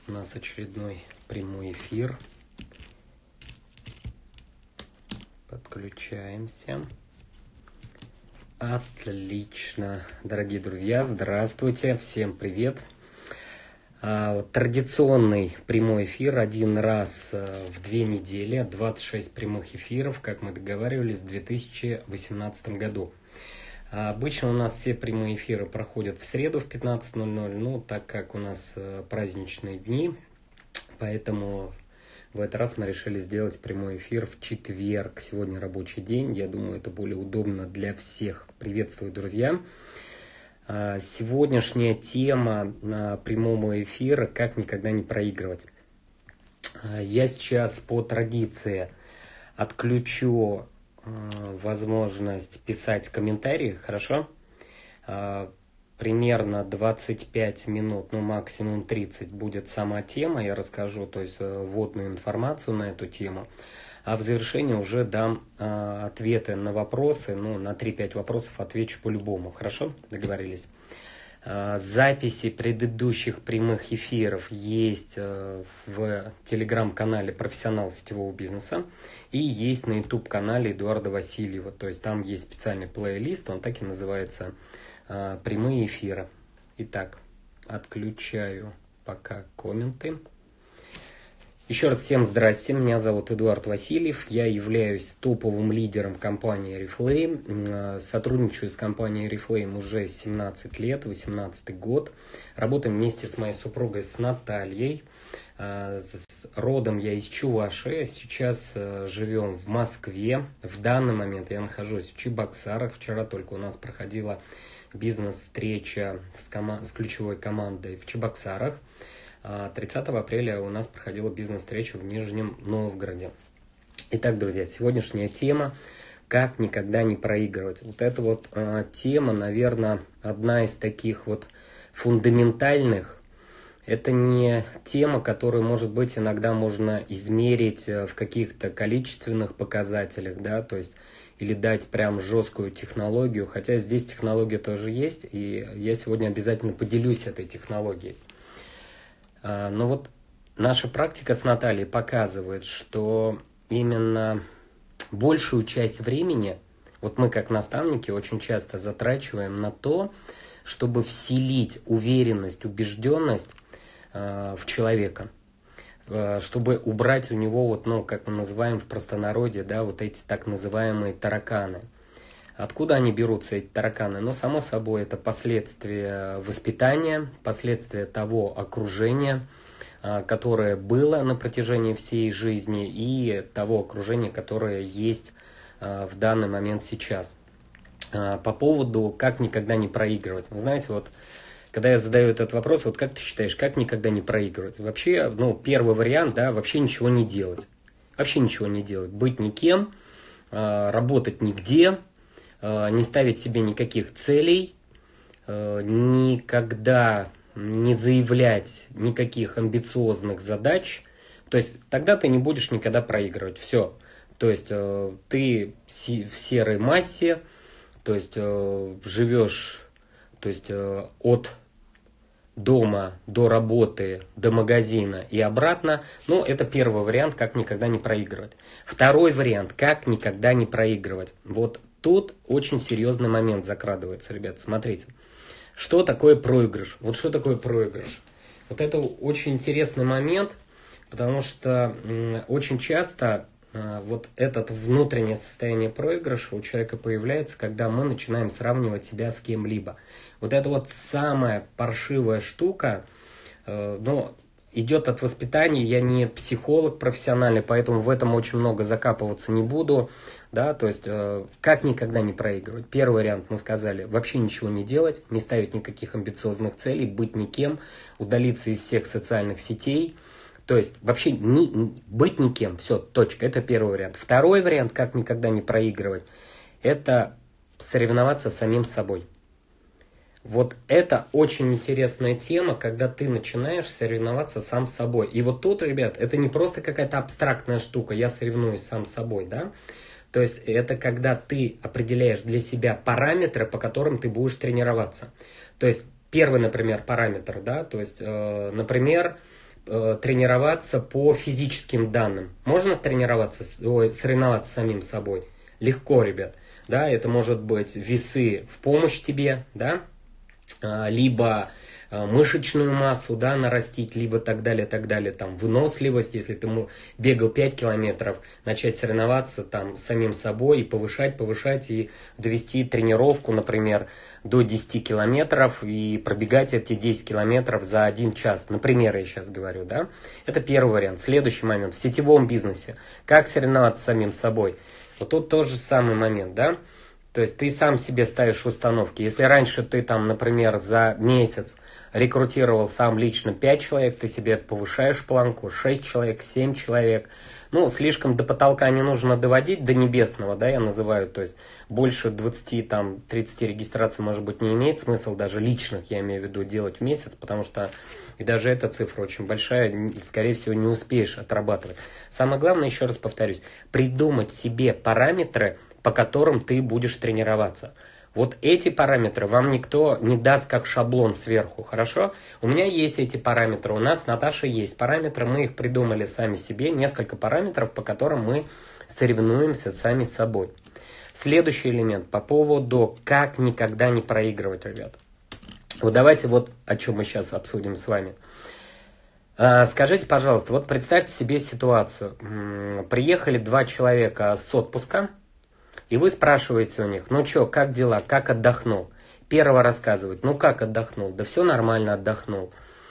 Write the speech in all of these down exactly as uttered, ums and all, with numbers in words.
У нас очередной прямой эфир. Подключаемся. Отлично, дорогие друзья, здравствуйте, всем привет. А, вот, традиционный прямой эфир один раз в две недели, двадцать шесть прямых эфиров, как мы договаривались в две тысячи восемнадцатом году. А обычно у нас все прямые эфиры проходят в среду в пятнадцать ноль ноль, ну, так как у нас праздничные дни, поэтому в этот раз мы решили сделать прямой эфир в четверг. Сегодня рабочий день, я думаю, это более удобно для всех. Приветствую, друзья! Сегодняшняя тема прямого эфира «Как никогда не проигрывать». Я сейчас по традиции отключу возможность писать комментарии, хорошо? Примерно двадцать пять минут, ну максимум тридцать будет сама тема, я расскажу, то есть вводную информацию на эту тему. А в завершении уже дам э, ответы на вопросы, ну, на три-пять вопросов отвечу по-любому, хорошо? Договорились? Э, записи предыдущих прямых эфиров есть э, в телеграм-канале «Профессионал сетевого бизнеса» и есть на ютуб-канале Эдуарда Васильева, то есть там есть специальный плейлист, он так и называется э, «Прямые эфиры». Итак, отключаю пока комменты. Еще раз всем здрасте, меня зовут Эдуард Васильев, я являюсь топовым лидером компании Oriflame, сотрудничаю с компанией Oriflame уже семнадцать лет, восемнадцатый год, работаем вместе с моей супругой, с Натальей, родом я из Чувашии, сейчас живем в Москве, в данный момент я нахожусь в Чебоксарах, вчера только у нас проходила бизнес-встреча с, кома- с ключевой командой в Чебоксарах. тридцатого апреля у нас проходила бизнес-встреча в Нижнем Новгороде. Итак, друзья, сегодняшняя тема «Как никогда не проигрывать». Вот эта вот э, тема, наверное, одна из таких вот фундаментальных. Это не тема, которую, может быть, иногда можно измерить в каких-то количественных показателях, да, то есть или дать прям жесткую технологию, хотя здесь технология тоже есть, и я сегодня обязательно поделюсь этой технологией. Но вот наша практика с Натальей показывает, что именно большую часть времени, вот мы как наставники очень часто затрачиваем на то, чтобы вселить уверенность, убежденность э, в человека, э, чтобы убрать у него, вот, ну, как мы называем в простонародье, да, вот эти так называемые тараканы. Откуда они берутся, эти тараканы? Ну, само собой, это последствия воспитания, последствия того окружения, которое было на протяжении всей жизни, и того окружения, которое есть в данный момент сейчас. По поводу «как никогда не проигрывать». Вы знаете, вот, когда я задаю этот вопрос, вот как ты считаешь, как никогда не проигрывать? Вообще, ну, первый вариант, да, вообще ничего не делать. Вообще ничего не делать. Быть никем, работать нигде, не ставить себе никаких целей, никогда не заявлять никаких амбициозных задач, то есть тогда ты не будешь никогда проигрывать. Все. То есть ты в серой массе, то есть живешь, то есть от дома до работы, до магазина и обратно. Ну, это первый вариант, как никогда не проигрывать. Второй вариант, как никогда не проигрывать. Вот тут очень серьезный момент закрадывается, ребят, смотрите. Что такое проигрыш? Вот что такое проигрыш? Вот это очень интересный момент, потому что м, очень часто э, вот это внутреннее состояние проигрыша у человека появляется, когда мы начинаем сравнивать себя с кем-либо. Вот это вот самая паршивая штука, э, ну, идет от воспитания. Я не психолог профессиональный, поэтому в этом очень много закапываться не буду. Да, то есть, э, как никогда не проигрывать. Первый вариант мы сказали, вообще ничего не делать, не ставить никаких амбициозных целей, быть никем, удалиться из всех социальных сетей. То есть, вообще не, быть никем, все, точка, это первый вариант. Второй вариант, как никогда не проигрывать, это соревноваться с самим собой. Вот это очень интересная тема, когда ты начинаешь соревноваться сам с собой. И вот тут, ребят, это не просто какая-то абстрактная штука, я соревнуюсь сам с собой, да. То есть это когда ты определяешь для себя параметры, по которым ты будешь тренироваться. То есть первый, например, параметр, да, то есть, э, например, э, тренироваться по физическим данным. Можно тренироваться, ой, соревноваться с самим собой? Легко, ребят. Да, это может быть весы в помощь тебе, да, либо мышечную массу, да, нарастить, либо так далее, так далее, там, выносливость, если ты бегал пять километров, начать соревноваться там с самим собой и повышать, повышать, и довести тренировку, например, до десяти километров и пробегать эти десять километров за один час, например, я сейчас говорю, да, это первый вариант. Следующий момент, в сетевом бизнесе, как соревноваться с самим собой, вот тут тот же самый момент, да, то есть ты сам себе ставишь установки, если раньше ты там, например, за месяц рекрутировал сам лично пять человек, ты себе повышаешь планку, шесть человек, семь человек. Ну, слишком до потолка не нужно доводить, до небесного, да, я называю. То есть больше двадцати, там, тридцати регистраций, может быть, не имеет смысла, даже личных, я имею в виду, делать в месяц, потому что и даже эта цифра очень большая, скорее всего, не успеешь отрабатывать. Самое главное, еще раз повторюсь, придумать себе параметры, по которым ты будешь тренироваться. Вот эти параметры вам никто не даст как шаблон сверху, хорошо? У меня есть эти параметры, у нас с Наташей есть параметры, мы их придумали сами себе, несколько параметров, по которым мы соревнуемся сами с собой. Следующий элемент по поводу как никогда не проигрывать, ребят. Вот давайте вот о чем мы сейчас обсудим с вами. Скажите, пожалуйста, вот представьте себе ситуацию. Приехали два человека с отпуска, и вы спрашиваете у них, ну что, как дела, как отдохнул? Первый рассказывает, ну как отдохнул? Да все нормально, отдохнул.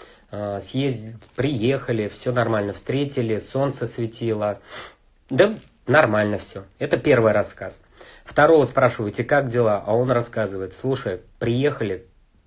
Съездили, приехали, все нормально, встретили, солнце светило. Да нормально все. Это первый рассказ. Второго спрашиваете, как дела? А он рассказывает, слушай, приехали,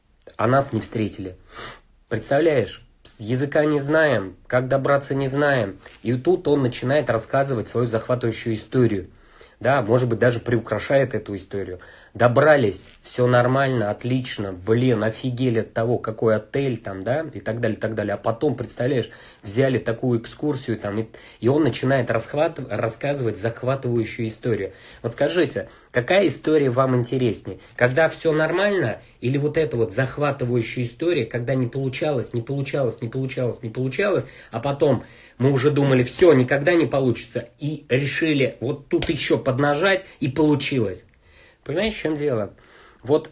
а нас не встретили. Представляешь? Языка не знаем, как добраться не знаем. И тут он начинает рассказывать свою захватывающую историю. Да, может быть, даже приукрашает эту историю. Добрались, все нормально, отлично, блин, офигели от того, какой отель там, да, и так далее, и так далее. А потом, представляешь, взяли такую экскурсию там, и, и он начинает расхват, рассказывать захватывающую историю. Вот скажите, какая история вам интереснее? Когда все нормально, или вот эта вот захватывающая история, когда не получалось, не получалось, не получалось, не получалось, а потом мы уже думали, все, никогда не получится, и решили вот тут еще поднажать, и получилось. Понимаете, в чем дело? Вот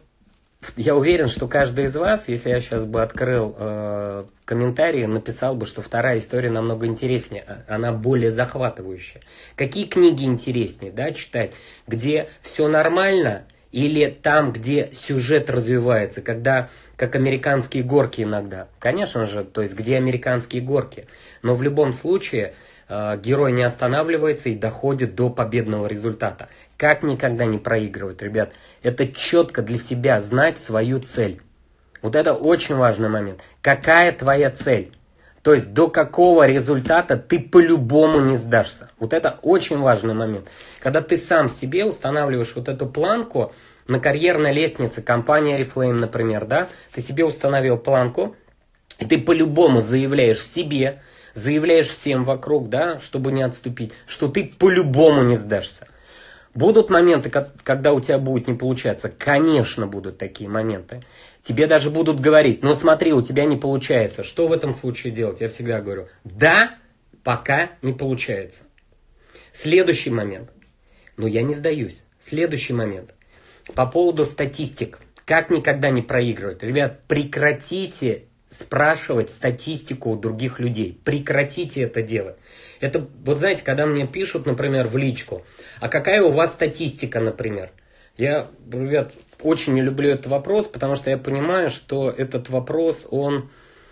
я уверен, что каждый из вас, если я сейчас бы открыл э, комментарии, написал бы, что вторая история намного интереснее, она более захватывающая. Какие книги интереснее, да, читать? Где все нормально или там, где сюжет развивается, когда, как американские горки иногда? Конечно же, то есть где американские горки. Но в любом случае э, герой не останавливается и доходит до победного результата. Как никогда не проигрывать, ребят. Это четко для себя знать свою цель. Вот это очень важный момент. Какая твоя цель? То есть до какого результата ты по-любому не сдашься. Вот это очень важный момент. Когда ты сам себе устанавливаешь вот эту планку на карьерной лестнице, компания Oriflame, например, да, ты себе установил планку, и ты по-любому заявляешь себе, заявляешь всем вокруг, да, чтобы не отступить, что ты по-любому не сдашься. Будут моменты, когда у тебя будет не получаться? Конечно, будут такие моменты. Тебе даже будут говорить, ну смотри, у тебя не получается. Что в этом случае делать? Я всегда говорю, да, пока не получается. Следующий момент. Но я не сдаюсь. Следующий момент. По поводу статистик. Как никогда не проигрывать? Ребят, прекратите спрашивать статистику у других людей. Прекратите это делать. Это, вот знаете, когда мне пишут, например, в личку, а какая у вас статистика, например? Я, ребят, очень не люблю этот вопрос, потому что я понимаю, что этот вопрос, он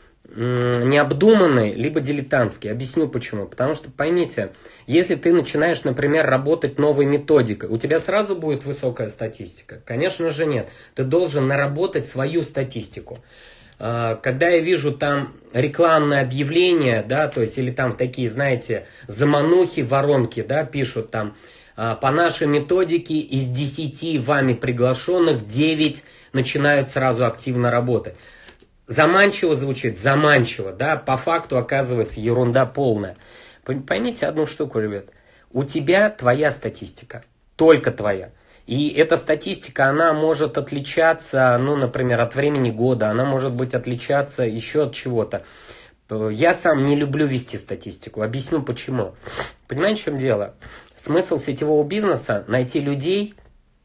м, необдуманный, либо дилетантский. Объясню почему. Потому что, поймите, если ты начинаешь, например, работать новой методикой, у тебя сразу будет высокая статистика? Конечно же нет. Ты должен наработать свою статистику. Когда я вижу там рекламное объявление, да, то есть, или там такие, знаете, заманухи, воронки, да, пишут там, по нашей методике из десяти вами приглашенных девять начинают сразу активно работать. Заманчиво звучит, заманчиво, да, по факту оказывается ерунда полная. Поймите одну штуку, ребят, у тебя твоя статистика, только твоя. И эта статистика, она может отличаться, ну, например, от времени года, она может быть отличаться еще от чего-то. Я сам не люблю вести статистику. Объясню почему. Понимаете, в чем дело? Смысл сетевого бизнеса – найти людей,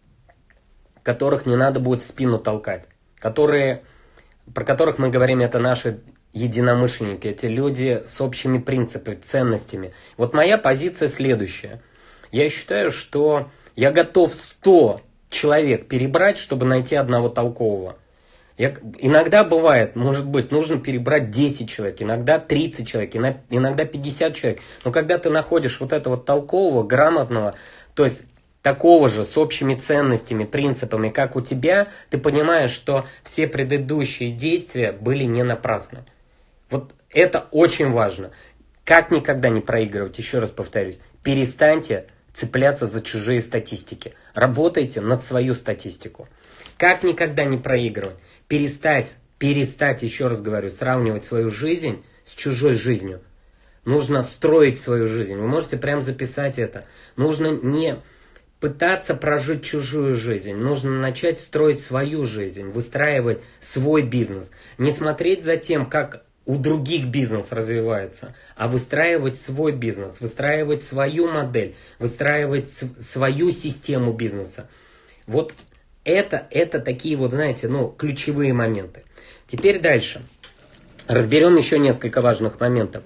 которых не надо будет в спину толкать. Которые, про которых мы говорим, это наши единомышленники. Эти люди с общими принципами, ценностями. Вот моя позиция следующая. Я считаю, что я готов сто человек перебрать, чтобы найти одного толкового. Я, иногда бывает, может быть, нужно перебрать десять человек, иногда тридцать человек, иногда пятьдесят человек. Но когда ты находишь вот этого толкового, грамотного, то есть такого же, с общими ценностями, принципами, как у тебя, ты понимаешь, что все предыдущие действия были не напрасны. Вот это очень важно. Как никогда не проигрывать, еще раз повторюсь, перестаньте цепляться за чужие статистики. Работайте над свою статистику. Как никогда не проигрывать. Перестать, перестать, еще раз говорю, сравнивать свою жизнь с чужой жизнью. Нужно строить свою жизнь. Вы можете прям записать это. Нужно не пытаться прожить чужую жизнь. Нужно начать строить свою жизнь, выстраивать свой бизнес. Не смотреть за тем, как у других бизнес развивается, а выстраивать свой бизнес, выстраивать свою модель, выстраивать свою систему бизнеса. Вот Это, это такие вот, знаете, ну, ключевые моменты. Теперь дальше. Разберем еще несколько важных моментов.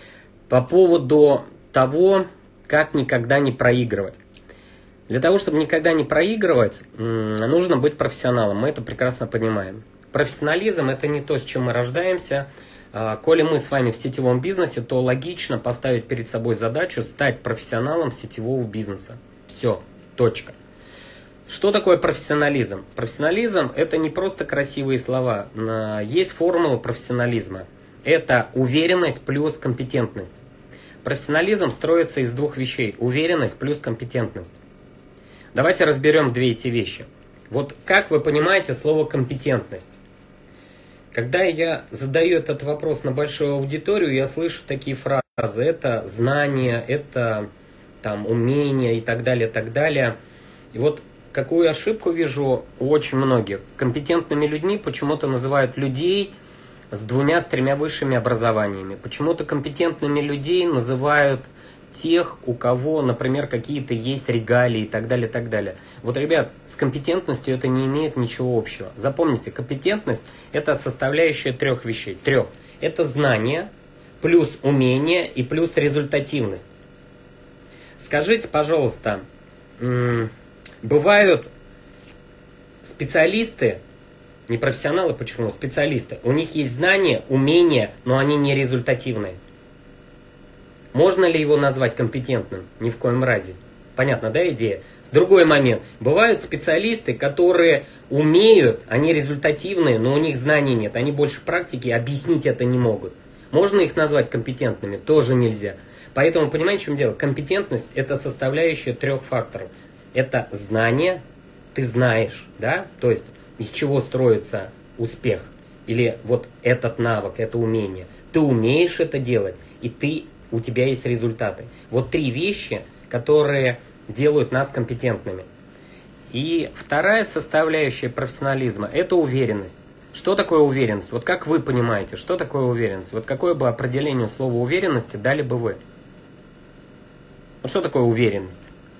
По поводу того, как никогда не проигрывать. Для того, чтобы никогда не проигрывать, нужно быть профессионалом. Мы это прекрасно понимаем. Профессионализм – это не то, с чем мы рождаемся. Коли мы с вами в сетевом бизнесе, то логично поставить перед собой задачу стать профессионалом сетевого бизнеса. Все, точка. Что такое профессионализм? Профессионализм – это не просто красивые слова. Есть формула профессионализма. Это уверенность плюс компетентность. Профессионализм строится из двух вещей. Уверенность плюс компетентность. Давайте разберем две эти вещи. Вот как вы понимаете слово компетентность? Когда я задаю этот вопрос на большую аудиторию, я слышу такие фразы. Это знание, это там, умение и так далее, так далее. И вот какую ошибку вижу у очень многих. Компетентными людьми почему-то называют людей с двумя, с тремя высшими образованиями. Почему-то компетентными людей называют тех, у кого, например, какие-то есть регалии и так далее, так далее. Вот, ребят, с компетентностью это не имеет ничего общего. Запомните, компетентность – это составляющая трех вещей. Трех. Это знание, плюс умение и плюс результативность. Скажите, пожалуйста, бывают специалисты, не профессионалы, почему? Специалисты. У них есть знания, умения, но они не результативные. Можно ли его назвать компетентным? Ни в коем разе. Понятно, да, идея? Другой момент. Бывают специалисты, которые умеют, они результативные, но у них знаний нет. Они больше практики, объяснить это не могут. Можно их назвать компетентными? Тоже нельзя. Поэтому, понимаете, в чем дело? Компетентность – это составляющая трех факторов. Это знание, ты знаешь, да, то есть из чего строится успех, или вот этот навык, это умение. Ты умеешь это делать, и ты, у тебя есть результаты. Вот три вещи, которые делают нас компетентными. И вторая составляющая профессионализма – это уверенность. Что такое уверенность? Вот как вы понимаете, что такое уверенность? Вот какое бы определение слова уверенности дали бы вы? Вот что такое уверенность?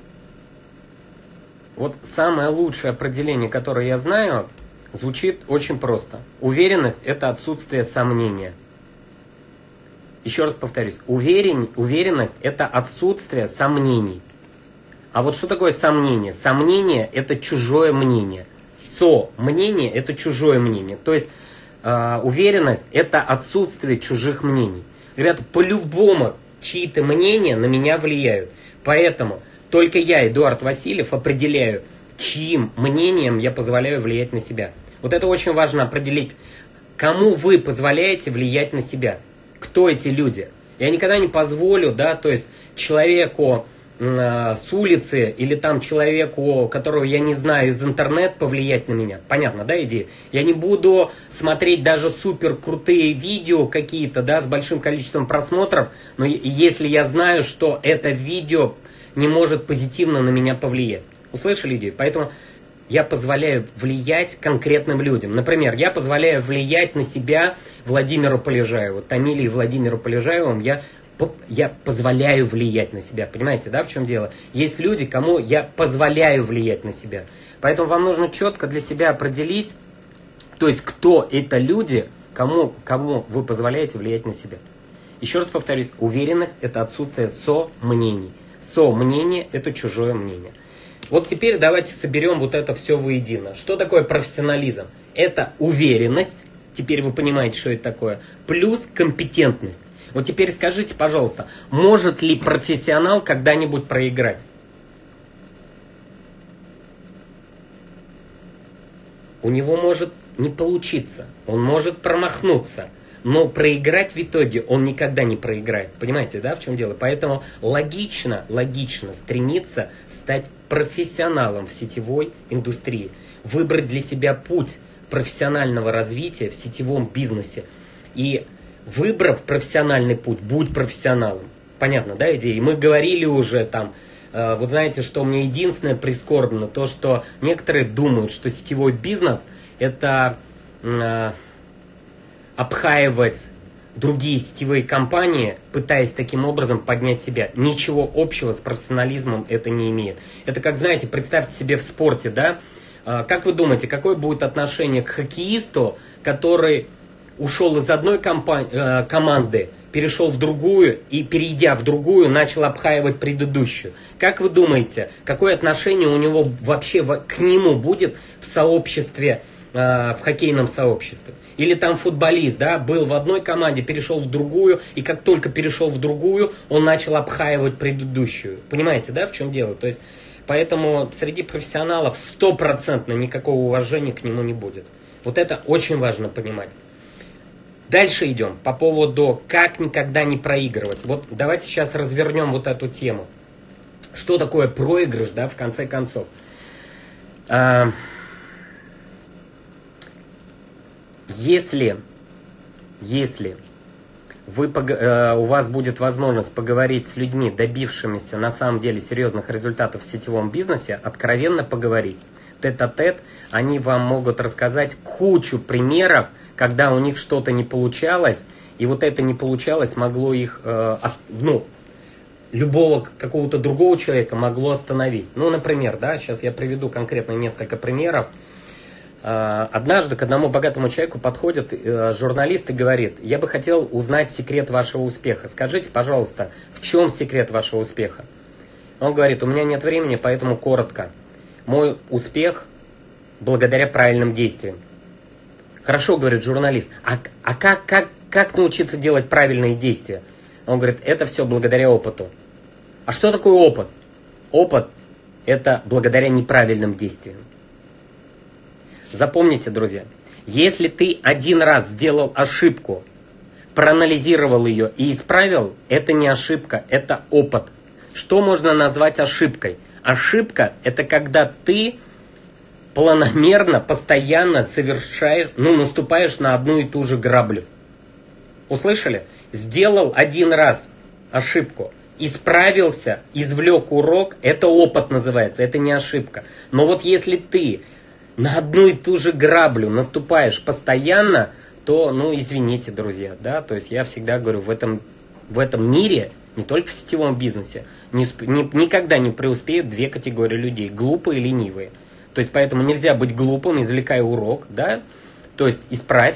Вот самое лучшее определение, которое я знаю, звучит очень просто. Уверенность – это отсутствие сомнения. Еще раз повторюсь. Уверен, уверенность – это отсутствие сомнений. А вот что такое сомнение? Сомнение – это чужое мнение. Со-мнение – это чужое мнение. То есть э, уверенность – это отсутствие чужих мнений. Ребята, по-любому чьи-то мнения на меня влияют. Поэтому только я, Эдуард Васильев, определяю, чьим мнением я позволяю влиять на себя. Вот это очень важно определить, кому вы позволяете влиять на себя. Кто эти люди? Я никогда не позволю, да, то есть человеку э, с улицы или там человеку, которого я не знаю, из интернета повлиять на меня. Понятно, да, идея? Я не буду смотреть даже супер крутые видео какие-то, да, с большим количеством просмотров, но если я знаю, что это видео не может позитивно на меня повлиять. Услышали идею? Поэтому я позволяю влиять конкретным людям. Например, я позволяю влиять на себя Владимиру Полежаеву, Тамиле и Владимиру Полежаевым я, я позволяю влиять на себя. Понимаете, да, в чем дело? Есть люди, кому я позволяю влиять на себя. Поэтому вам нужно четко для себя определить, то есть кто это люди, кому, кому вы позволяете влиять на себя. Еще раз повторюсь, уверенность – это отсутствие со-мнений. Со-мнение – это чужое мнение. Вот теперь давайте соберем вот это все воедино. Что такое профессионализм? Это уверенность, теперь вы понимаете, что это такое, плюс компетентность. Вот теперь скажите, пожалуйста, может ли профессионал когда-нибудь проиграть? У него может не получиться, он может промахнуться. Но проиграть в итоге он никогда не проиграет. Понимаете, да, в чем дело? Поэтому логично, логично стремиться стать профессионалом в сетевой индустрии. Выбрать для себя путь профессионального развития в сетевом бизнесе. И выбрав профессиональный путь, будь профессионалом. Понятно, да, идея? И мы говорили уже там, э, вот знаете, что мне единственное прискорбно, то, что некоторые думают, что сетевой бизнес это... Э, обхаивать другие сетевые компании, пытаясь таким образом поднять себя. Ничего общего с профессионализмом это не имеет. Это как, знаете, представьте себе в спорте, да? Как вы думаете, какое будет отношение к хоккеисту, который ушел из одной компании, команды, перешел в другую и, перейдя в другую, начал обхаивать предыдущую? Как вы думаете, какое отношение у него вообще к нему будет в сообществе, в хоккейном сообществе? Или там футболист, да, был в одной команде, перешел в другую, и как только перешел в другую, он начал обхаивать предыдущую. Понимаете, да, в чем дело? То есть, поэтому среди профессионалов стопроцентно никакого уважения к нему не будет. Вот это очень важно понимать. Дальше идем по поводу, как никогда не проигрывать. Вот давайте сейчас развернем вот эту тему. Что такое проигрыш, да, в конце концов? А... Если, если вы, э, у вас будет возможность поговорить с людьми, добившимися на самом деле серьезных результатов в сетевом бизнесе, откровенно поговорить, тет-а-тет, они вам могут рассказать кучу примеров, когда у них что-то не получалось, и вот это не получалось могло их, э, ну, любого какого-то другого человека могло остановить. Ну, например, да, сейчас я приведу конкретно несколько примеров. Однажды к одному богатому человеку подходит журналист и говорит: я бы хотел узнать секрет вашего успеха. Скажите, пожалуйста, в чем секрет вашего успеха? Он говорит: у меня нет времени, поэтому коротко. Мой успех благодаря правильным действиям. Хорошо, говорит журналист, а, а как, как, как научиться делать правильные действия? Он говорит: это все благодаря опыту. А что такое опыт? Опыт – это благодаря неправильным действиям. Запомните, друзья, если ты один раз сделал ошибку, проанализировал ее и исправил, это не ошибка, это опыт. Что можно назвать ошибкой? Ошибка – это когда ты планомерно, постоянно совершаешь, ну, наступаешь на одну и ту же граблю. Услышали? Сделал один раз ошибку, исправился, извлек урок, это опыт называется, это не ошибка. Но вот если ты на одну и ту же граблю наступаешь постоянно, то, ну, извините, друзья, да, то есть я всегда говорю, в этом, в этом мире, не только в сетевом бизнесе, не, не, никогда не преуспеют две категории людей, глупые и ленивые. То есть поэтому нельзя быть глупым, извлекай урок, да, то есть исправь,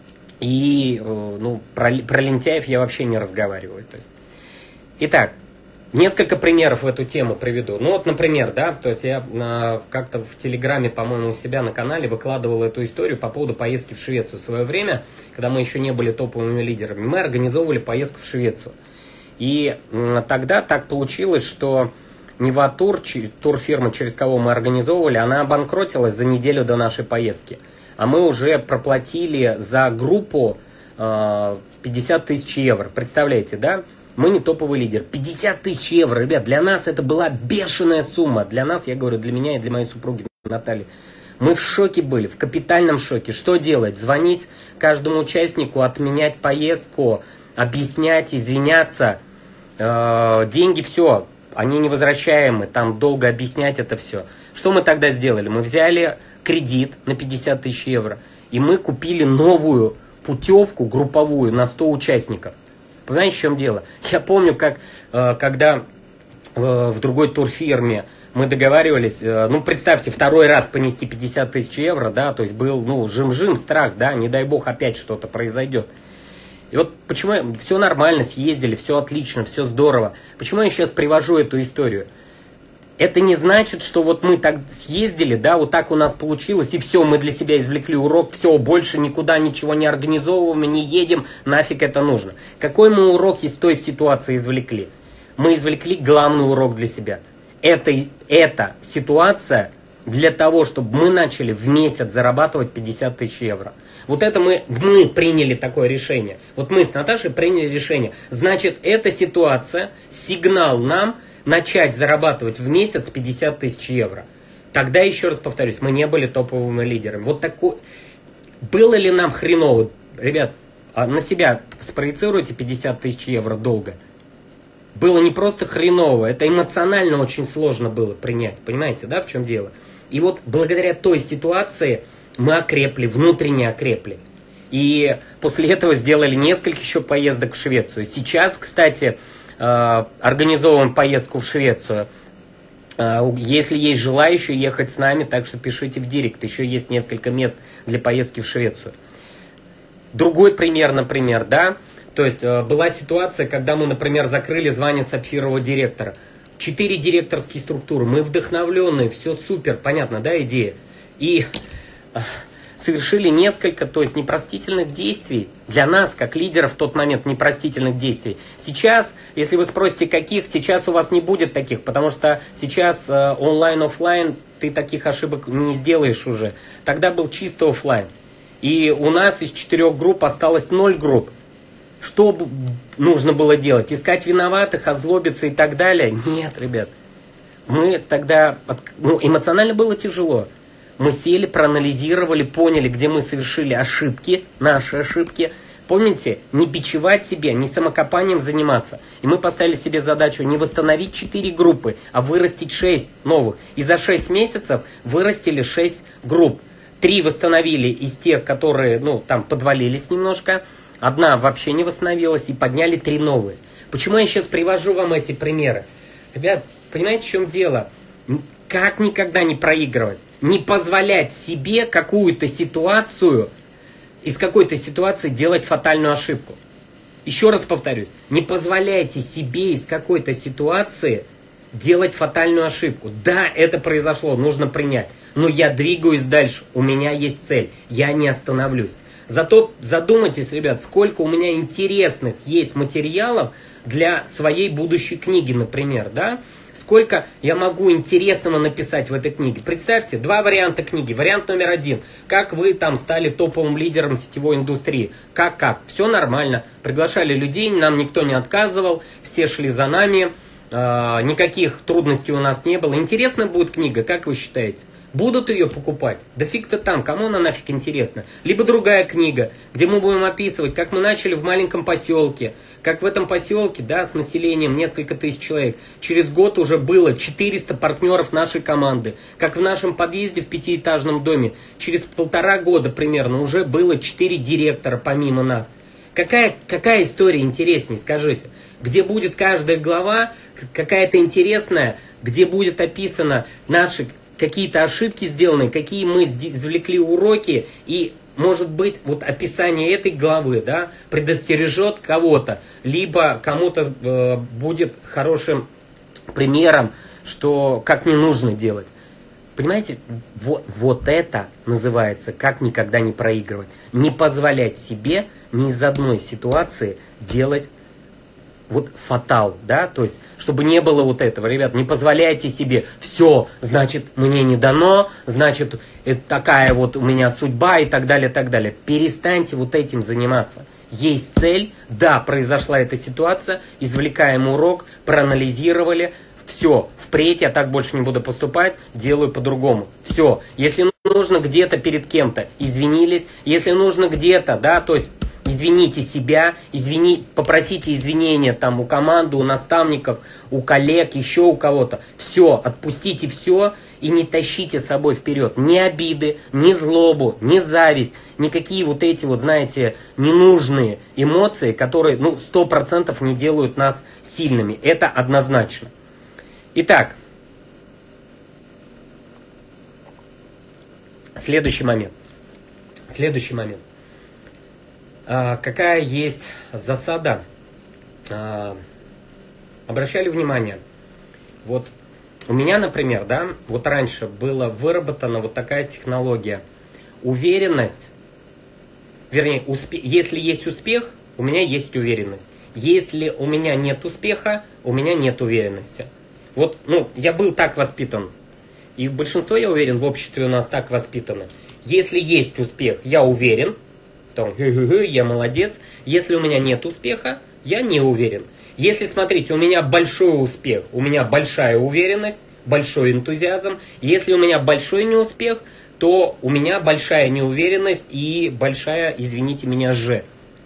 и, ну, про, про лентяев я вообще не разговариваю, то есть. Итак, несколько примеров в эту тему приведу. Ну вот, например, да, то есть я на, как-то в Телеграме, по-моему, у себя на канале выкладывал эту историю по поводу поездки в Швецию. В свое время, когда мы еще не были топовыми лидерами, мы организовывали поездку в Швецию. И тогда так получилось, что Неватур, турфирма, через кого мы организовывали, она обанкротилась за неделю до нашей поездки. А мы уже проплатили за группу пятьдесят тысяч евро. Представляете, да? Мы не топовый лидер. пятьдесят тысяч евро, ребят, для нас это была бешеная сумма. Для нас, я говорю, для меня и для моей супруги Натальи. Мы в шоке были, в капитальном шоке. Что делать? Звонить каждому участнику, отменять поездку, объяснять, извиняться. Э, деньги, все, они невозвращаемы, там долго объяснять это все. Что мы тогда сделали? Мы взяли кредит на пятьдесят тысяч евро, и мы купили новую путевку групповую на сто участников. Понимаете, в чем дело? Я помню, как когда в другой турфирме мы договаривались, ну, представьте, второй раз понести пятьдесят тысяч евро, да, то есть был, ну, жим-жим, страх, да, не дай бог опять что-то произойдет. И вот почему все нормально, съездили, все отлично, все здорово. Почему я сейчас привожу эту историю? Это не значит, что вот мы так съездили, да, вот так у нас получилось, и все, мы для себя извлекли урок, все, больше никуда ничего не организовываем, не едем, нафиг это нужно. Какой мы урок из той ситуации извлекли? Мы извлекли главный урок для себя. Это, эта ситуация для того, чтобы мы начали в месяц зарабатывать пятьдесят тысяч евро. Вот это мы, мы приняли такое решение. Вот мы с Наташей приняли решение. Значит, эта ситуация, сигнал нам начать зарабатывать в месяц пятьдесят тысяч евро. Тогда, еще раз повторюсь, мы не были топовыми лидерами. Вот такой... Было ли нам хреново? Ребят, на себя спроецируйте пятьдесят тысяч евро долго. Было не просто хреново, это эмоционально очень сложно было принять. Понимаете, да, в чем дело? И вот благодаря той ситуации мы окрепли, внутренне окрепли. И после этого сделали несколько еще поездок в Швецию. Сейчас, кстати, организовываем поездку в Швецию. Если есть желающие ехать с нами, так что пишите в директ. Еще есть несколько мест для поездки в Швецию. Другой пример, например, да. То есть была ситуация, когда мы, например, закрыли звание сапфирового директора. Четыре директорские структуры. Мы вдохновленные, все супер, понятно, да, идея. И совершили несколько, то есть непростительных действий. Для нас, как лидеров в тот момент, непростительных действий. Сейчас, если вы спросите, каких, сейчас у вас не будет таких, потому что сейчас онлайн-офлайн ты таких ошибок не сделаешь уже. Тогда был чисто офлайн. И у нас из четырех групп осталось ноль групп. Что нужно было делать? Искать виноватых, озлобиться и так далее? Нет, ребят. Мы тогда... Ну, эмоционально было тяжело. Мы сели, проанализировали, поняли, где мы совершили ошибки, наши ошибки. Помните, не бичевать себя, не самокопанием заниматься. И мы поставили себе задачу не восстановить четыре группы, а вырастить шесть новых. И за шесть месяцев вырастили шесть групп. Три восстановили из тех, которые, ну, там подвалились немножко. Одна вообще не восстановилась, и подняли три новые. Почему я сейчас привожу вам эти примеры? Ребят, понимаете, в чем дело? Как никогда не проигрывать? Не позволять себе какую-то ситуацию, из какой-то ситуации делать фатальную ошибку. Еще раз повторюсь, не позволяйте себе из какой-то ситуации делать фатальную ошибку. Да, это произошло, нужно принять. Но я двигаюсь дальше, у меня есть цель, я не остановлюсь. Зато задумайтесь, ребят, сколько у меня интересных есть материалов для своей будущей книги, например, да? Сколько я могу интересного написать в этой книге. Представьте, два варианта книги. Вариант номер один. Как вы там стали топовым лидером сетевой индустрии. Как-как? Все нормально. Приглашали людей, нам никто не отказывал. Все шли за нами. Э, никаких трудностей у нас не было. Интересная будет книга, как вы считаете? Будут ее покупать? Да фиг-то там, кому она нафиг интересна? Либо другая книга, где мы будем описывать, как мы начали в маленьком поселке, как в этом поселке, да, с населением несколько тысяч человек, через год уже было четыреста партнеров нашей команды, как в нашем подъезде в пятиэтажном доме, через полтора года примерно уже было четыре директора помимо нас. Какая, какая история интереснее, скажите? Где будет каждая глава, какая-то интересная, где будет описано наши какие-то ошибки сделаны, какие мы извлекли уроки, и, может быть, вот описание этой главы, да, предостережет кого-то, либо кому-то э, будет хорошим примером, что как не нужно делать. Понимаете, вот, вот это называется как никогда не проигрывать. Не позволять себе ни из одной ситуации делать вот фатал, да, то есть, чтобы не было вот этого, ребят, не позволяйте себе, все, значит, мне не дано, значит, это такая вот у меня судьба и так далее, так далее. Перестаньте вот этим заниматься. Есть цель, да, произошла эта ситуация, извлекаем урок, проанализировали, все, впредь я так больше не буду поступать, делаю по-другому. Все, если нужно где-то перед кем-то, извинились, если нужно где-то, да, то есть, извините себя, извини, попросите извинения там у команды, у наставников, у коллег, еще у кого-то. Все, отпустите все и не тащите с собой вперед ни обиды, ни злобу, ни зависть, никакие вот эти вот, знаете, ненужные эмоции, которые, ну, сто процентов не делают нас сильными. Это однозначно. Итак, следующий момент. Следующий момент. А, какая есть засада? А, обращали внимание? Вот у меня, например, да, вот раньше была выработана вот такая технология. Уверенность, вернее, успе- если есть успех, у меня есть уверенность. Если у меня нет успеха, у меня нет уверенности. Вот, ну, я был так воспитан. И большинство, я уверен, в обществе у нас так воспитано. Если есть успех, я уверен, то я молодец. Если у меня нет успеха, я не уверен. Если, смотрите, у меня большой успех, у меня большая уверенность, большой энтузиазм. Если у меня большой неуспех, то у меня большая неуверенность и большая, извините меня, же.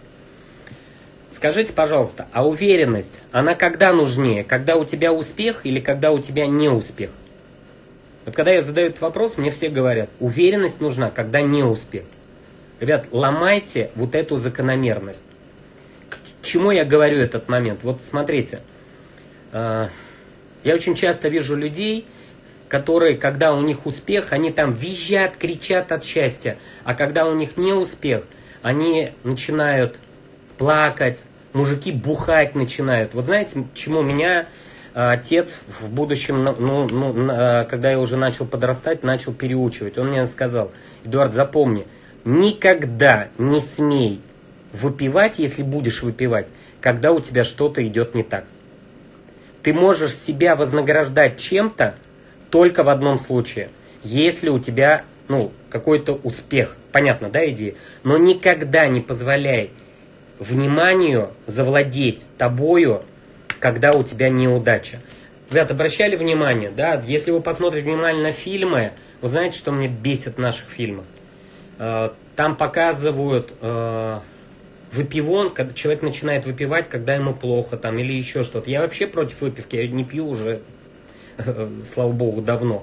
Скажите, пожалуйста, а уверенность, она когда нужнее? Когда у тебя успех или когда у тебя неуспех? Вот когда я задаю этот вопрос, мне все говорят, уверенность нужна, когда неуспех. Ребят, ломайте вот эту закономерность. К чему я говорю этот момент? Вот смотрите, я очень часто вижу людей, которые, когда у них успех, они там визжат, кричат от счастья, а когда у них неуспех, они начинают плакать, мужики бухать начинают. Вот знаете, чему меня отец в будущем, ну, ну, когда я уже начал подрастать, начал переучивать. Он мне сказал: Эдуард, запомни, никогда не смей выпивать, если будешь выпивать, когда у тебя что-то идет не так. Ты можешь себя вознаграждать чем-то только в одном случае, если у тебя, ну, какой-то успех. Понятно, да, идея? Но никогда не позволяй вниманию завладеть тобою, когда у тебя неудача. Ребят, обращали внимание, да, если вы посмотрите внимательно фильмы, вы знаете, что мне бесит в наших фильмах? Там показывают э, выпивон, когда человек начинает выпивать, когда ему плохо, там, или еще что-то. Я вообще против выпивки, я не пью уже, слава богу, давно.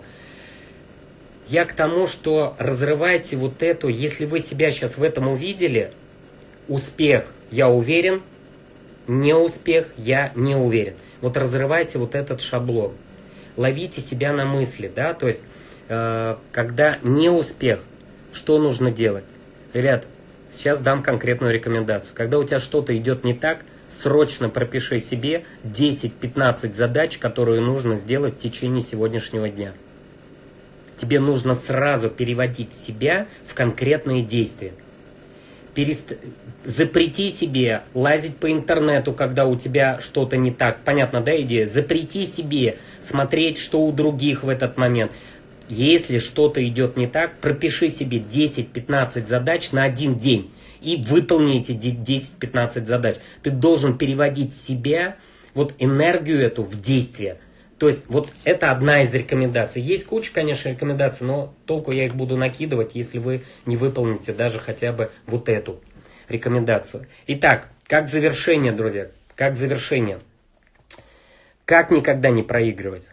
Я к тому, что разрывайте вот эту, если вы себя сейчас в этом увидели, успех, я уверен, неуспех, я не уверен. Вот разрывайте вот этот шаблон. Ловите себя на мысли, да, то есть, э, когда неуспех, что нужно делать? Ребят, сейчас дам конкретную рекомендацию. Когда у тебя что-то идет не так, срочно пропиши себе десять-пятнадцать задач, которые нужно сделать в течение сегодняшнего дня. Тебе нужно сразу переводить себя в конкретные действия. Перест... Запрети себе лазить по интернету, когда у тебя что-то не так. Понятно, да, идея? Запрети себе смотреть, что у других в этот момент. Если что-то идет не так, пропиши себе десять-пятнадцать задач на один день и выполни эти десять-пятнадцать задач. Ты должен переводить себя, вот энергию эту, в действие. То есть вот это одна из рекомендаций. Есть куча, конечно, рекомендаций, но толку я их буду накидывать, если вы не выполните даже хотя бы вот эту рекомендацию. Итак, как завершение, друзья, как завершение. Как никогда не проигрывать?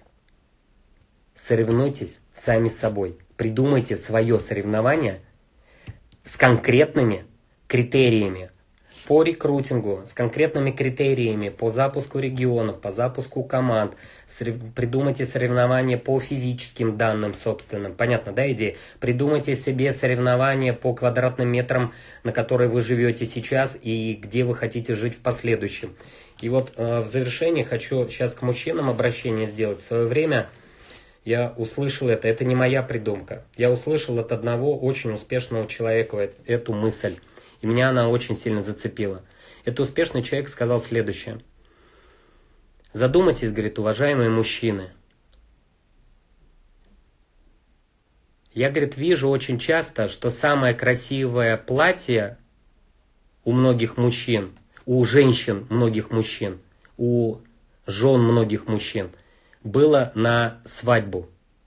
Соревнуйтесь сами с собой. Придумайте свое соревнование с конкретными критериями по рекрутингу, с конкретными критериями по запуску регионов, по запуску команд. Придумайте соревнования по физическим данным собственным. Понятно, да, идея? Придумайте себе соревнования по квадратным метрам, на которые вы живете сейчас и где вы хотите жить в последующем. И вот э, в завершение хочу сейчас к мужчинам обращение сделать. В свое время я услышал это, это не моя придумка. Я услышал от одного очень успешного человека эту мысль. И меня она очень сильно зацепила. Этот успешный человек сказал следующее. Задумайтесь, говорит, уважаемые мужчины. Я, говорит, вижу очень часто, что самое красивое платье у многих мужчин, у женщин многих мужчин, у жен многих мужчин было на свадьбу.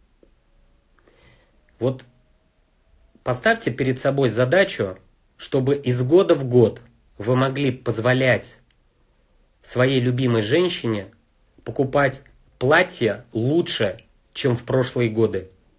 Вот поставьте перед собой задачу, чтобы из года в год вы могли позволять своей любимой женщине покупать платье лучше, чем в прошлые годы.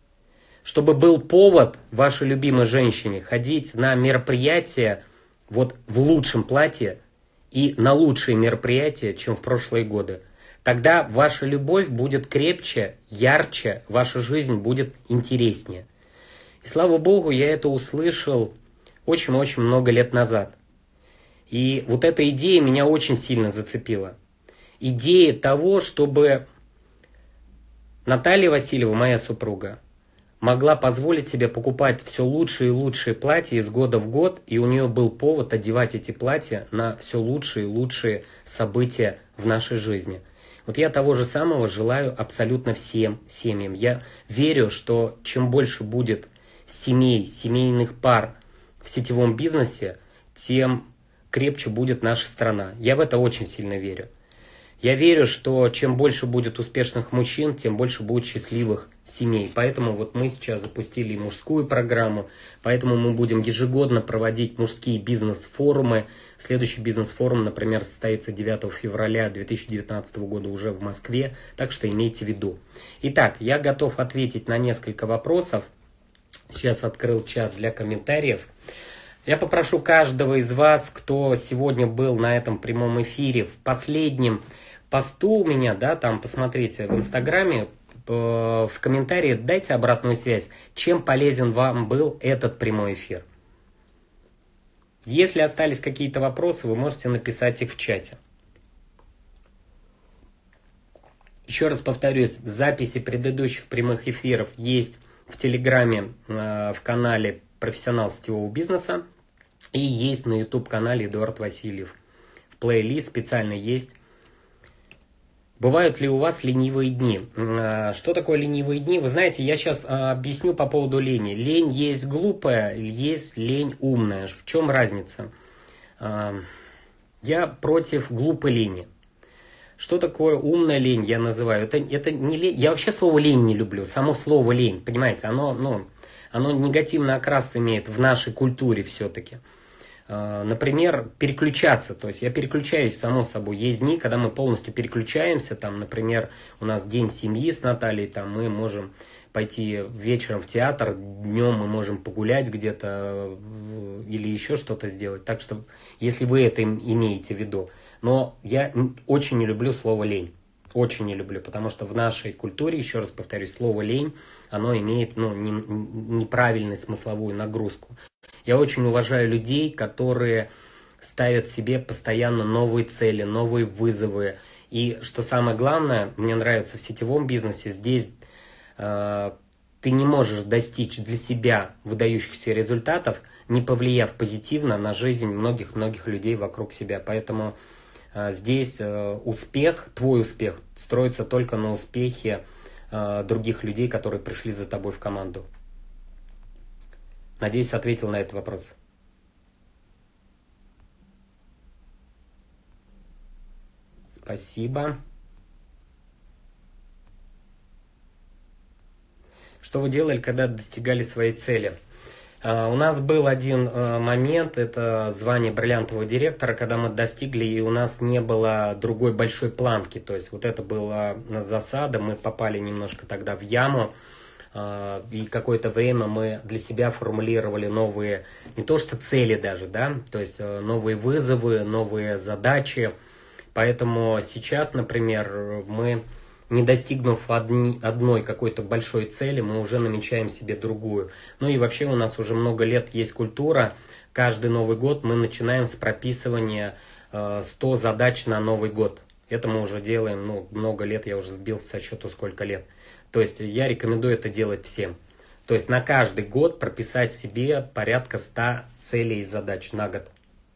чтобы был повод вашей любимой женщине ходить на мероприятия вот в лучшем платье и на лучшие мероприятия, чем в прошлые годы. Тогда ваша любовь будет крепче, ярче, ваша жизнь будет интереснее. И слава Богу, я это услышал очень-очень много лет назад. И вот эта идея меня очень сильно зацепила. Идея того, чтобы Наталья Васильева, моя супруга, могла позволить себе покупать все лучшие и лучшие платья из года в год, и у нее был повод одевать эти платья на все лучшие и лучшие события в нашей жизни. Вот я того же самого желаю абсолютно всем семьям. Я верю, что чем больше будет семей, семейных пар в сетевом бизнесе, тем крепче будет наша страна. Я в это очень сильно верю. Я верю, что чем больше будет успешных мужчин, тем больше будет счастливых семей. Поэтому вот мы сейчас запустили мужскую программу, поэтому мы будем ежегодно проводить мужские бизнес-форумы. Следующий бизнес-форум, например, состоится девятого февраля две тысячи девятнадцатого года уже в Москве, так что имейте в виду. Итак, я готов ответить на несколько вопросов. Сейчас открыл чат для комментариев. Я попрошу каждого из вас, кто сегодня был на этом прямом эфире, в последнем посту у меня, да, там посмотрите в Инстаграме, в комментарии дайте обратную связь, чем полезен вам был этот прямой эфир. Если остались какие-то вопросы, вы можете написать их в чате. Еще раз повторюсь, записи предыдущих прямых эфиров есть в Телеграме, в канале «Профессионал сетевого бизнеса» и есть на YouTube-канале Эдуард Васильев. В плейлист специально есть. Бывают ли у вас ленивые дни? Что такое ленивые дни? Вы знаете, я сейчас объясню по поводу лени. Лень есть глупая, есть лень умная. В чем разница? Я против глупой лени. Что такое умная лень, я называю? Это, это не лень. Я вообще слово лень не люблю. Само слово лень, понимаете, оно, ну, оно негативный окрас имеет в нашей культуре все-таки. Например, переключаться, то есть я переключаюсь, само собой, есть дни, когда мы полностью переключаемся, там, например, у нас день семьи с Натальей, там мы можем пойти вечером в театр, днем мы можем погулять где-то или еще что-то сделать, так что, если вы это имеете в виду, но я очень не люблю слово лень, очень не люблю, потому что в нашей культуре, еще раз повторюсь, слово лень, оно имеет, ну, не, неправильную смысловую нагрузку. Я очень уважаю людей, которые ставят себе постоянно новые цели, новые вызовы. И что самое главное, мне нравится в сетевом бизнесе, здесь э, ты не можешь достичь для себя выдающихся результатов, не повлияв позитивно на жизнь многих-многих людей вокруг себя. Поэтому э, здесь э, успех, твой успех, строится только на успехе э, других людей, которые пришли за тобой в команду. Надеюсь, ответил на этот вопрос. Спасибо. Что вы делали, когда достигали своей цели? Uh, у нас был один uh, момент, это звание бриллиантового директора, когда мы достигли, и у нас не было другой большой планки. То есть вот это была засада, мы попали немножко тогда в яму. И какое-то время мы для себя формулировали новые, не то что цели даже, да, то есть новые вызовы, новые задачи. Поэтому сейчас, например, мы, не достигнув одни, одной какой-то большой цели, мы уже намечаем себе другую. Ну и вообще у нас уже много лет есть культура. Каждый Новый год мы начинаем с прописывания сто задач на Новый год. Это мы уже делаем, ну, много лет, я уже сбился со счету, сколько лет. То есть я рекомендую это делать всем. То есть на каждый год прописать себе порядка ста целей и задач на год.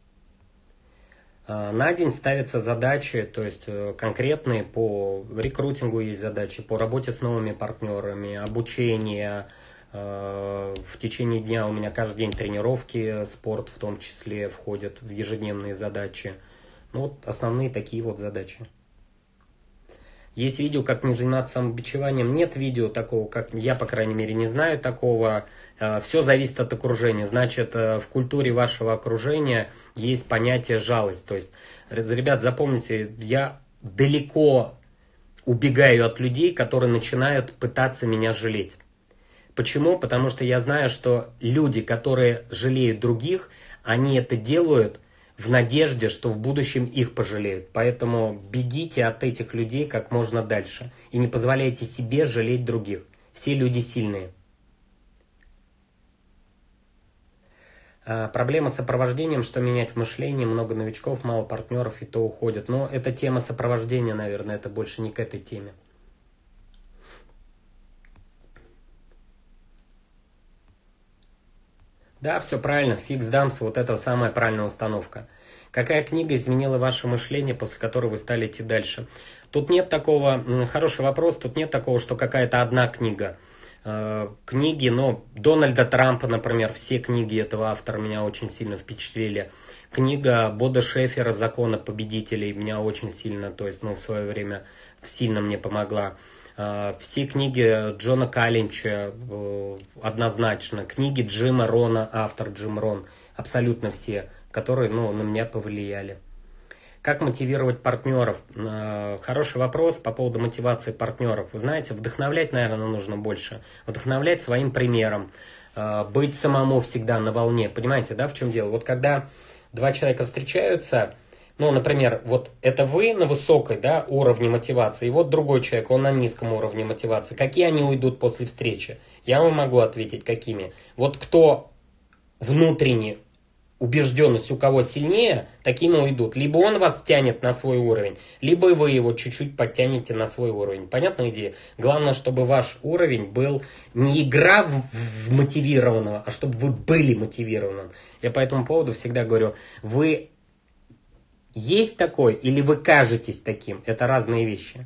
На день ставятся задачи, то есть конкретные по рекрутингу есть задачи, по работе с новыми партнерами, обучение. В течение дня у меня каждый день тренировки, спорт в том числе входят в ежедневные задачи. Ну вот основные такие вот задачи. Есть видео, как не заниматься самобичеванием. Нет видео такого, как я, по крайней мере, не знаю такого. Все зависит от окружения. Значит, в культуре вашего окружения есть понятие жалость. То есть, ребят, запомните, я далеко убегаю от людей, которые начинают пытаться меня жалеть. Почему? Потому что я знаю, что люди, которые жалеют других, они это делают в надежде, что в будущем их пожалеют. Поэтому бегите от этих людей как можно дальше. И не позволяйте себе жалеть других. Все люди сильные. А, проблема с сопровождением, что менять в мышлении, много новичков, мало партнеров и то уходят. Но это тема сопровождения, наверное, это больше не к этой теме. Да, все правильно. Фикс дамс, вот это самая правильная установка. Какая книга изменила ваше мышление, после которой вы стали идти дальше? Тут нет такого, хороший вопрос, тут нет такого, что какая-то одна книга. Книги, ну, Дональда Трампа, например, все книги этого автора меня очень сильно впечатлили. Книга Бода Шефера «Закона победителей» меня очень сильно, то есть, ну, в свое время сильно мне помогла. Все книги Джона Каллинча однозначно. Книги Джима Рона, автор Джим Рон, абсолютно все, которые, ну, на меня повлияли. Как мотивировать партнеров? Хороший вопрос по поводу мотивации партнеров. Вы знаете, вдохновлять, наверное, нужно больше. Вдохновлять своим примером. Быть самому всегда на волне. Понимаете, да, в чем дело? Вот когда два человека встречаются, ну, например, вот это вы на высокой, да, уровне мотивации, и вот другой человек, он на низком уровне мотивации. Какие они уйдут после встречи? Я вам могу ответить, какими. Вот кто внутренне убежденность у кого сильнее, таким и уйдут. Либо он вас тянет на свой уровень, либо вы его чуть-чуть подтянете на свой уровень. Понятная идея? Главное, чтобы ваш уровень был не игра в, в мотивированного, а чтобы вы были мотивированным. Я по этому поводу всегда говорю, вы есть такой или вы кажетесь таким? Это разные вещи.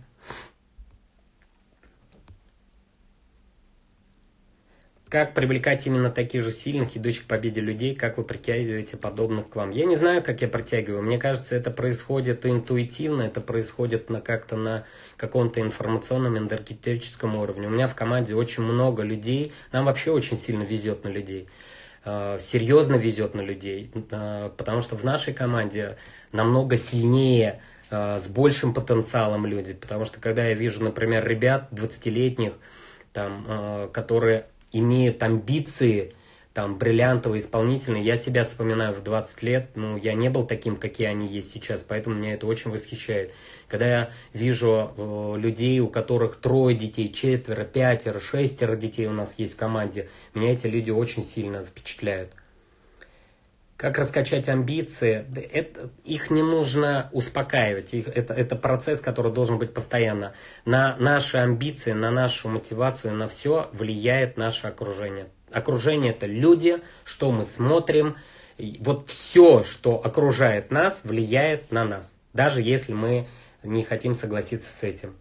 Как привлекать именно таких же сильных, идущих к победе людей, как вы притягиваете подобных к вам? Я не знаю, как я притягиваю. Мне кажется, это происходит интуитивно, это происходит на, как-то на каком-то информационном, энергетическом уровне. У меня в команде очень много людей, нам вообще очень сильно везет на людей. Серьезно везет на людей, потому что в нашей команде намного сильнее, с большим потенциалом люди. Потому что когда я вижу, например, ребят двадцатилетних, там, которые имеют амбиции, там, бриллиантовые, исполнительные. Я себя вспоминаю в двадцать лет, ну, я не был таким, какие они есть сейчас, поэтому меня это очень восхищает. Когда я вижу э, людей, у которых трое детей, четверо, пятеро, шестеро детей у нас есть в команде, меня эти люди очень сильно впечатляют. Как раскачать амбиции? Это, их не нужно успокаивать. Их, это, это процесс, который должен быть постоянно. На наши амбиции, на нашу мотивацию, на все влияет наше окружение. Окружение – это люди, что мы смотрим. Вот все, что окружает нас, влияет на нас. Даже если мы не хотим согласиться с этим.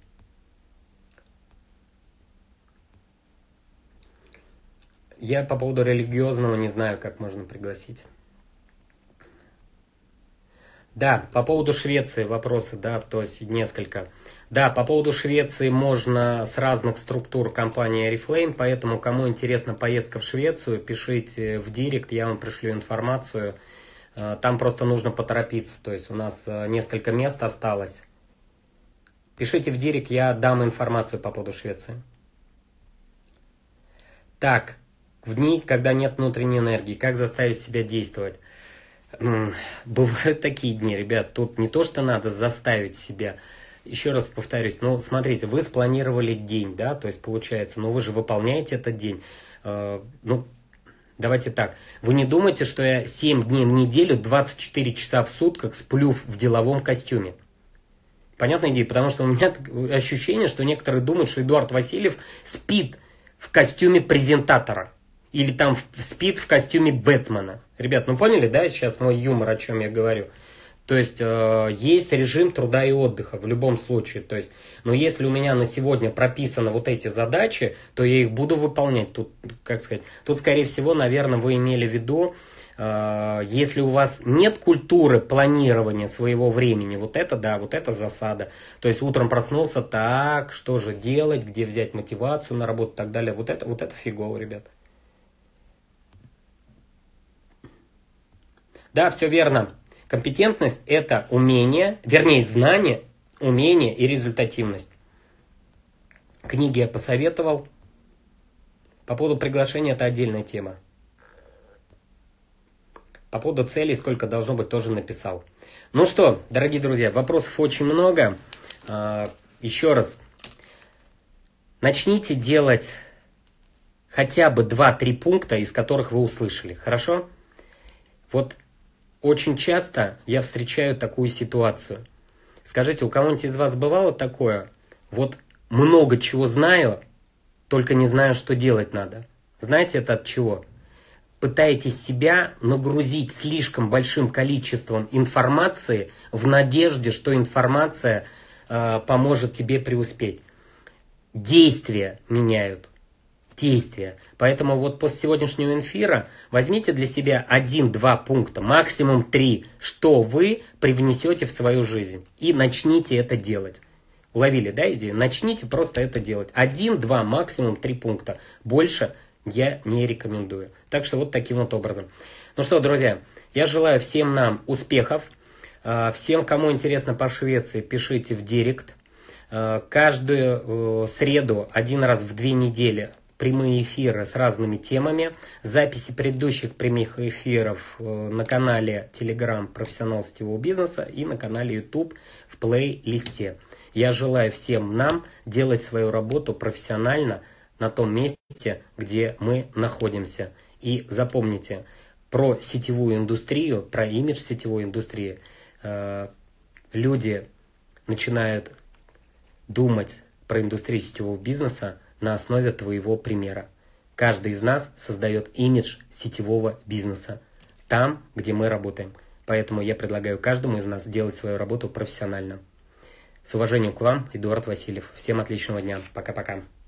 Я по поводу религиозного не знаю, как можно пригласить. Да, по поводу Швеции вопросы, да, то есть несколько. Да, по поводу Швеции можно с разных структур компании Oriflame, поэтому кому интересна поездка в Швецию, пишите в директ, я вам пришлю информацию. Там просто нужно поторопиться, то есть у нас несколько мест осталось. Пишите в директ, я дам информацию по поводу Швеции. Так, в дни, когда нет внутренней энергии, как заставить себя действовать? Бывают такие дни, ребят, тут не то, что надо заставить себя. Еще раз повторюсь, ну, смотрите, вы спланировали день, да, то есть получается, но вы же выполняете этот день. Э, ну, давайте так, вы не думайте, что я семь дней в неделю, двадцать четыре часа в сутках сплю в деловом костюме. Понятная идея, потому что у меня ощущение, что некоторые думают, что Эдуард Васильев спит в костюме презентатора. Или там спит в костюме Бэтмена. Ребят, ну поняли, да, сейчас мой юмор, о чем я говорю? То есть, э, есть режим труда и отдыха в любом случае. То есть, но если у меня на сегодня прописаны вот эти задачи, то я их буду выполнять. Тут, как сказать, тут, скорее всего, наверное, вы имели в виду, э, если у вас нет культуры планирования своего времени, вот это, да, вот это засада. То есть, утром проснулся, так, что же делать, где взять мотивацию на работу и так далее. Вот это, вот это фигово, ребят. Да, все верно. Компетентность – это умение, вернее, знание, умение и результативность. Книги я посоветовал. По поводу приглашения это отдельная тема. По поводу целей, сколько должно быть, тоже написал. Ну что, дорогие друзья, вопросов очень много. Еще раз. Начните делать хотя бы два-три пункта, из которых вы услышали. Хорошо? Вот очень часто я встречаю такую ситуацию. Скажите, у кого-нибудь из вас бывало такое? Вот много чего знаю, только не знаю, что делать надо. Знаете это от чего? Пытаетесь себя нагрузить слишком большим количеством информации в надежде, что информация э, поможет тебе преуспеть. Действия меняют. Действия. Поэтому вот после сегодняшнего эфира возьмите для себя один-два пункта, максимум три, что вы привнесете в свою жизнь. И начните это делать. Уловили, да, идею? Начните просто это делать. Один-два, максимум три пункта. Больше я не рекомендую. Так что вот таким вот образом. Ну что, друзья, я желаю всем нам успехов. Всем, кому интересно по Швеции, пишите в директ. Каждую среду, один раз в две недели, прямые эфиры с разными темами. Записи предыдущих прямых эфиров на канале Telegram «Профессионал сетевого бизнеса» и на канале YouTube в плейлисте. Я желаю всем нам делать свою работу профессионально на том месте, где мы находимся. И запомните, про сетевую индустрию, про имидж сетевой индустрии э, люди начинают думать про индустрию сетевого бизнеса на основе твоего примера. Каждый из нас создает имидж сетевого бизнеса там, где мы работаем. Поэтому я предлагаю каждому из нас делать свою работу профессионально. С уважением к вам, Эдуард Васильев. Всем отличного дня. Пока-пока.